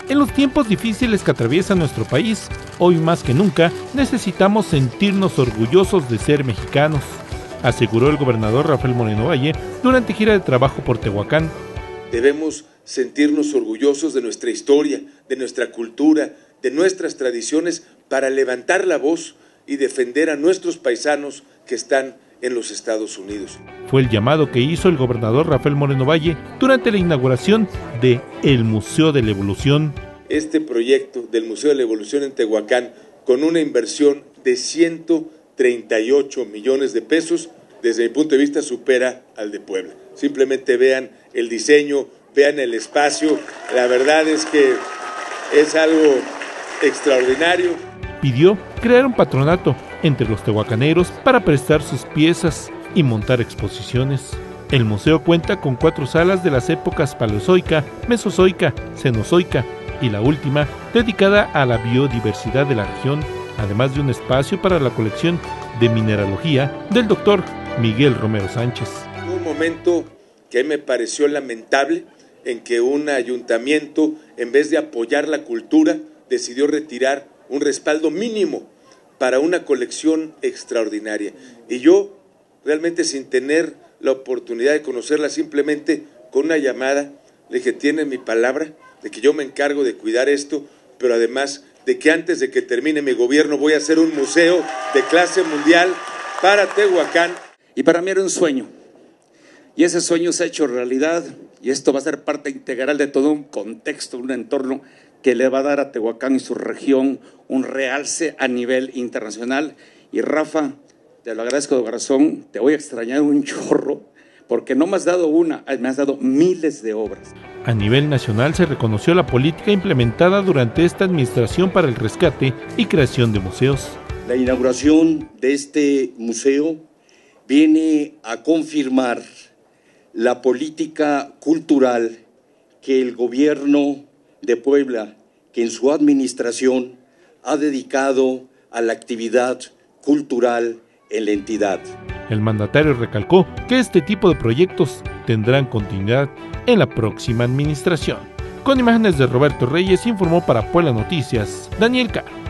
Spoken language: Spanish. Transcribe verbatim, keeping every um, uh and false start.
En los tiempos difíciles que atraviesa nuestro país, hoy más que nunca, necesitamos sentirnos orgullosos de ser mexicanos, aseguró el gobernador Rafael Moreno Valle durante gira de trabajo por Tehuacán. Debemos sentirnos orgullosos de nuestra historia, de nuestra cultura, de nuestras tradiciones, para levantar la voz y defender a nuestros paisanos que están en los Estados Unidos. Fue el llamado que hizo el gobernador Rafael Moreno Valle durante la inauguración de el Museo de la Evolución. Este proyecto del Museo de la Evolución en Tehuacán, con una inversión de ciento treinta y ocho millones de pesos, desde mi punto de vista supera al de Puebla. Simplemente vean el diseño, vean el espacio, la verdad es que es algo extraordinario. Pidió crear un patronato entre los tehuacaneros para prestar sus piezas y montar exposiciones. El museo cuenta con cuatro salas de las épocas paleozoica, mesozoica, cenozoica y la última dedicada a la biodiversidad de la región, además de un espacio para la colección de mineralogía del doctor Miguel Romero Sánchez. Un momento que a mí me pareció lamentable en que un ayuntamiento, en vez de apoyar la cultura, decidió retirar un respaldo mínimo para una colección extraordinaria. Y yo, realmente sin tener la oportunidad de conocerla, simplemente con una llamada, le dije, tiene mi palabra de que yo me encargo de cuidar esto, pero además de que antes de que termine mi gobierno voy a hacer un museo de clase mundial para Tehuacán. Y para mí era un sueño, y ese sueño se ha hecho realidad, y esto va a ser parte integral de todo un contexto, un entorno que le va a dar a Tehuacán y su región un realce a nivel internacional. Y Rafa, te lo agradezco de corazón, te voy a extrañar un chorro, porque no me has dado una, me has dado miles de obras. A nivel nacional se reconoció la política implementada durante esta administración para el rescate y creación de museos. La inauguración de este museo viene a confirmar la política cultural que el gobierno de Puebla, que en su administración ha dedicado a la actividad cultural en la entidad. El mandatario recalcó que este tipo de proyectos tendrán continuidad en la próxima administración. Con imágenes de Roberto Reyes, informó para Puebla Noticias, Daniel Caro.